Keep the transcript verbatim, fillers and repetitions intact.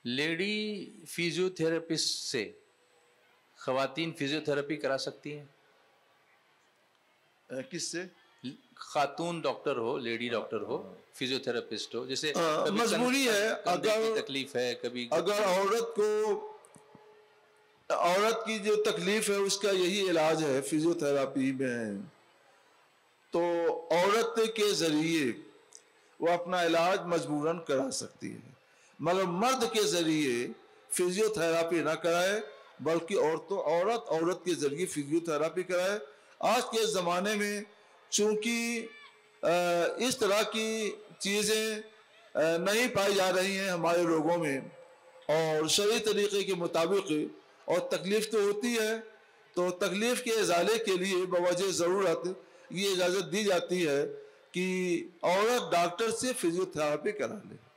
Lady physiotherapist से ख़वातीन physiotherapy करा सकती हैं? किससे? खातून डॉक्टर हो, लेडी डॉक्टर हो, फिजियोथेरेपिस्ट हो, जैसे मजबूरी है। अगर तकलीफ है, कभी अगर औरत को औरत की जो तकलीफ है उसका यही इलाज है फिजियोथेरेपी में, तो औरत के जरिए वो अपना इलाज मजबूरन करा सकती है, मगर मर्द के जरिए फिजियोथेरेपी ना कराए, बल्कि औरतों औरत औरत के जरिए फिजियोथेरेपी कराए। आज के ज़माने में चूंकि इस तरह की चीज़ें नहीं पाई जा रही हैं हमारे लोगों में और शरई तरीक़े के मुताबिक, और तकलीफ़ तो होती है, तो तकलीफ़ के इज़ाले के लिए बवजह ज़रूरत ये इजाज़त दी जाती है कि औरत डॉक्टर से फिजियोथेरेपी करा ले।